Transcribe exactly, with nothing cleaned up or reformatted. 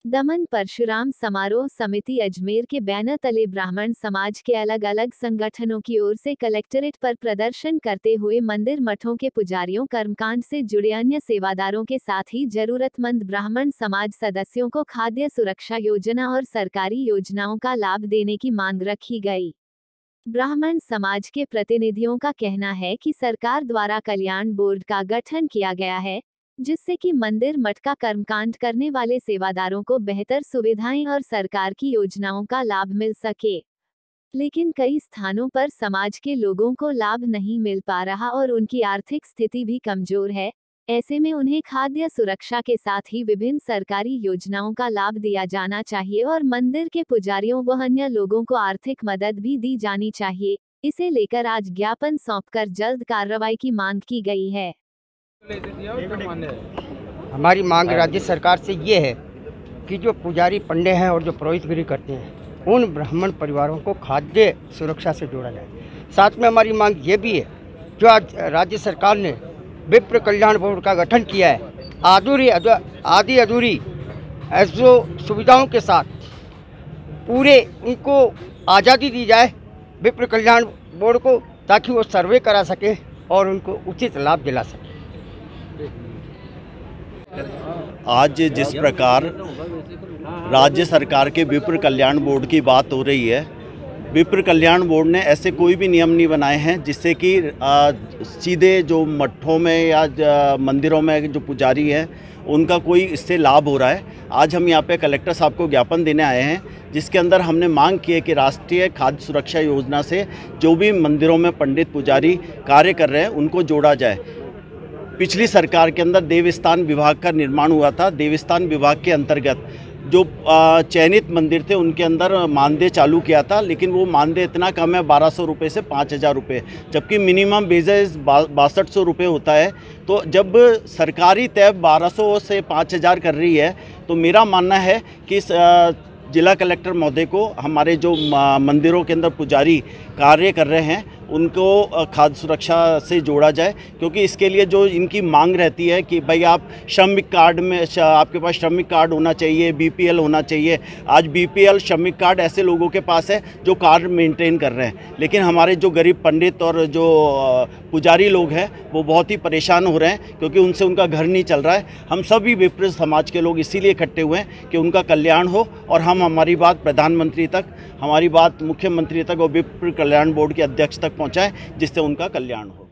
दमन परशुराम समारोह समिति अजमेर के बैनर तले ब्राह्मण समाज के अलग अलग संगठनों की ओर से कलेक्ट्रेट पर प्रदर्शन करते हुए मंदिर मठों के पुजारियों, कर्मकांड से जुड़े अन्य सेवादारों के साथ ही जरूरतमंद ब्राह्मण समाज सदस्यों को खाद्य सुरक्षा योजना और सरकारी योजनाओं का लाभ देने की मांग रखी गई। ब्राह्मण समाज के प्रतिनिधियों का कहना है कि सरकार द्वारा कल्याण बोर्ड का गठन किया गया है, जिससे कि मंदिर मठ का कर्मकांड करने वाले सेवादारों को बेहतर सुविधाएं और सरकार की योजनाओं का लाभ मिल सके। लेकिन कई स्थानों पर समाज के लोगों को लाभ नहीं मिल पा रहा और उनकी आर्थिक स्थिति भी कमजोर है। ऐसे में उन्हें खाद्य सुरक्षा के साथ ही विभिन्न सरकारी योजनाओं का लाभ दिया जाना चाहिए और मंदिर के पुजारियों व अन्य लोगों को आर्थिक मदद भी दी जानी चाहिए। इसे लेकर आज ज्ञापन सौंपकर जल्द कार्रवाई की मांग की गई है। हमारी मांग राज्य सरकार से ये है कि जो पुजारी पंडे हैं और जो पुरोहितगिरी करते हैं उन ब्राह्मण परिवारों को खाद्य सुरक्षा से जोड़ा जाए। साथ में हमारी मांग ये भी है, जो आज राज्य सरकार ने विप्र कल्याण बोर्ड का गठन किया है, अधूरी आदि अधूरी ऐसो सुविधाओं के साथ पूरे उनको आज़ादी दी जाए विप्र कल्याण बोर्ड को, ताकि वो सर्वे करा सके और उनको उचित लाभ दिला सके। आज जिस प्रकार राज्य सरकार के विप्र कल्याण बोर्ड की बात हो रही है, विप्र कल्याण बोर्ड ने ऐसे कोई भी नियम नहीं बनाए हैं जिससे कि सीधे जो मठों में या मंदिरों में जो पुजारी हैं उनका कोई इससे लाभ हो रहा है। आज हम यहाँ पे कलेक्टर साहब को ज्ञापन देने आए हैं, जिसके अंदर हमने मांग की है कि राष्ट्रीय खाद्य सुरक्षा योजना से जो भी मंदिरों में पंडित पुजारी कार्य कर रहे हैं उनको जोड़ा जाए। पिछली सरकार के अंदर देवस्थान विभाग का निर्माण हुआ था। देवस्थान विभाग के अंतर्गत जो चयनित मंदिर थे उनके अंदर मानदेय चालू किया था, लेकिन वो मानदेय इतना कम है, बारह सौ रुपये से पाँच हज़ार रुपये, जबकि मिनिमम बेसिस बासठ सौ रुपये होता है। तो जब सरकारी तय बारह सौ से पाँच हज़ार कर रही है, तो मेरा मानना है कि जिला कलेक्टर महोदय को हमारे जो मंदिरों के अंदर पुजारी कार्य कर रहे हैं उनको खाद्य सुरक्षा से जोड़ा जाए, क्योंकि इसके लिए जो इनकी मांग रहती है कि भाई आप श्रमिक कार्ड में आपके पास श्रमिक कार्ड होना चाहिए, बीपीएल होना चाहिए। आज बीपीएल श्रमिक कार्ड ऐसे लोगों के पास है जो कार्ड मेंटेन कर रहे हैं, लेकिन हमारे जो गरीब पंडित और जो पुजारी लोग हैं वो बहुत ही परेशान हो रहे हैं, क्योंकि उनसे उनका घर नहीं चल रहा है। हम सभी विप्र समाज के लोग इसीलिए इकट्ठे हुए हैं कि उनका कल्याण हो और हम हमारी बात प्रधानमंत्री तक, हमारी बात मुख्यमंत्री तक और विप्र कल्याण बोर्ड के अध्यक्ष तक पहुंचाएं, जिससे उनका कल्याण हो।